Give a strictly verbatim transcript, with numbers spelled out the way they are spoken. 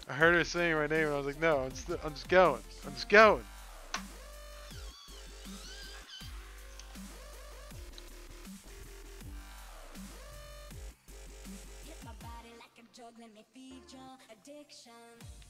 I heard her saying my name and I was like, no, I'm just, I'm just going. I'm just going. Hit my body like a drug, let me feed your addiction.